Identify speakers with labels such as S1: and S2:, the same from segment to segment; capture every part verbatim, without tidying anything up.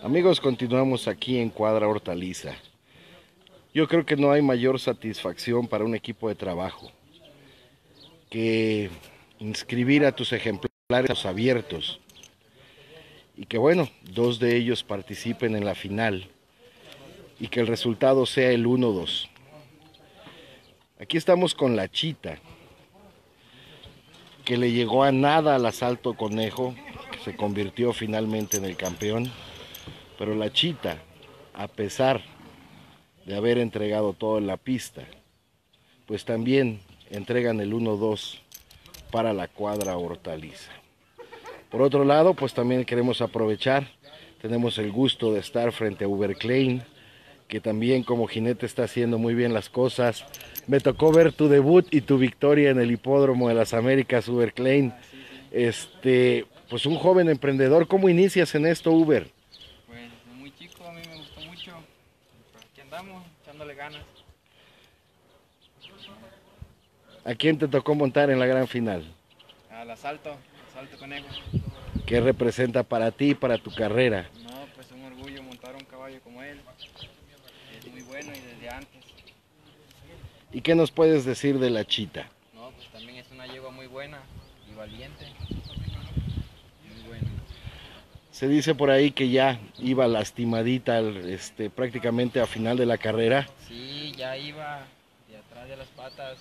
S1: Amigos, continuamos aquí en Cuadra Hortaliza. Yo creo que no hay mayor satisfacción para un equipo de trabajo que inscribir a tus ejemplares abiertos y que bueno, dos de ellos participen en la final y que el resultado sea el uno dos. Aquí estamos con la Chita, que le llegó a nada al Asalto Conejo, que se convirtió finalmente en el campeón. Pero la Chita, a pesar de haber entregado todo en la pista, pues también entregan el uno dos para la Cuadra Hortaliza. Por otro lado, pues también queremos aprovechar, tenemos el gusto de estar frente a Uber Klein, que también como jinete está haciendo muy bien las cosas. Me tocó ver tu debut y tu victoria en el Hipódromo de las Américas, Uber Klein. Este, pues un joven emprendedor, ¿cómo inicias en esto, Uber?
S2: Pues desde muy chico, a mí me gustó mucho. Pues aquí andamos, echándole ganas.
S1: ¿A quién te tocó montar en la gran final?
S2: Al asalto, asalto conejo.
S1: ¿Qué representa para ti y para tu carrera?
S2: No, pues un orgullo montar un caballo como él. Es muy bueno y desde antes.
S1: ¿Y qué nos puedes decir de la Chita?
S2: No, pues también es una yegua muy buena y valiente. Muy buena.
S1: Se dice por ahí que ya iba lastimadita este, prácticamente a final de la carrera.
S2: Sí, ya iba de atrás de las patas.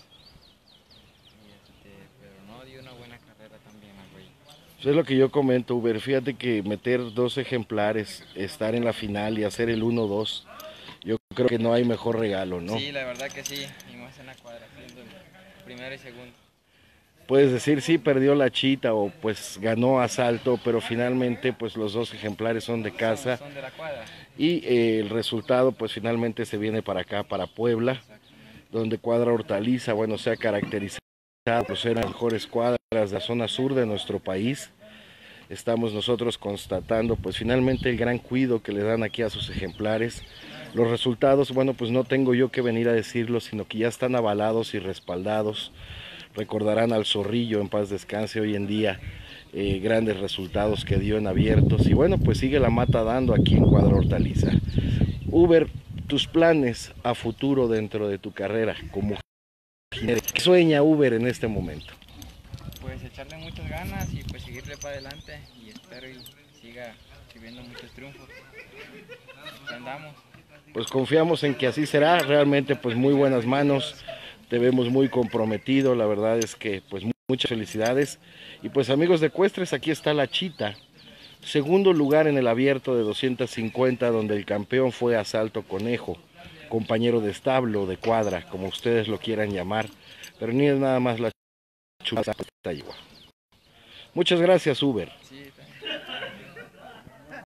S2: Y este, pero no dio una buena carrera también al güey.
S1: Eso es lo que yo comento, Uber. Fíjate que meter dos ejemplares, estar en la final y hacer el uno dos, yo creo que no hay mejor regalo, ¿no?
S2: Sí, la verdad que sí. Y más en la cuadra, siendo el primero y segundo.
S1: Puedes decir, sí, perdió la Chita o pues ganó Asalto, pero finalmente pues los dos ejemplares son de casa.
S2: Son, son de la cuadra.
S1: Y eh, el resultado pues finalmente se viene para acá, para Puebla, donde Cuadra Hortaliza, bueno, se ha caracterizado por ser las mejores cuadras de la zona sur de nuestro país. Estamos nosotros constatando pues finalmente el gran cuidado que le dan aquí a sus ejemplares. Los resultados, bueno, pues no tengo yo que venir a decirlo, sino que ya están avalados y respaldados. Recordarán al Zorrillo, en paz descanse, hoy en día, eh, grandes resultados que dio en abiertos. Y bueno, pues sigue la mata dando aquí en Cuadra Hortaliza. Uber, tus planes a futuro dentro de tu carrera como jinete. ¿Qué sueña Uber en este momento?
S2: Pues echarle muchas ganas y pues seguirle para adelante y espero y siga recibiendo muchos triunfos. Ya andamos.
S1: Pues confiamos en que así será, realmente pues muy buenas manos, te vemos muy comprometido, la verdad es que pues muchas felicidades. Y pues amigos de Ecuestres, aquí está la Chita, segundo lugar en el abierto de doscientos cincuenta, donde el campeón fue Asalto Conejo, compañero de establo, de cuadra, como ustedes lo quieran llamar, pero ni es nada más la Chita. Muchas gracias, Uber.
S2: Sí,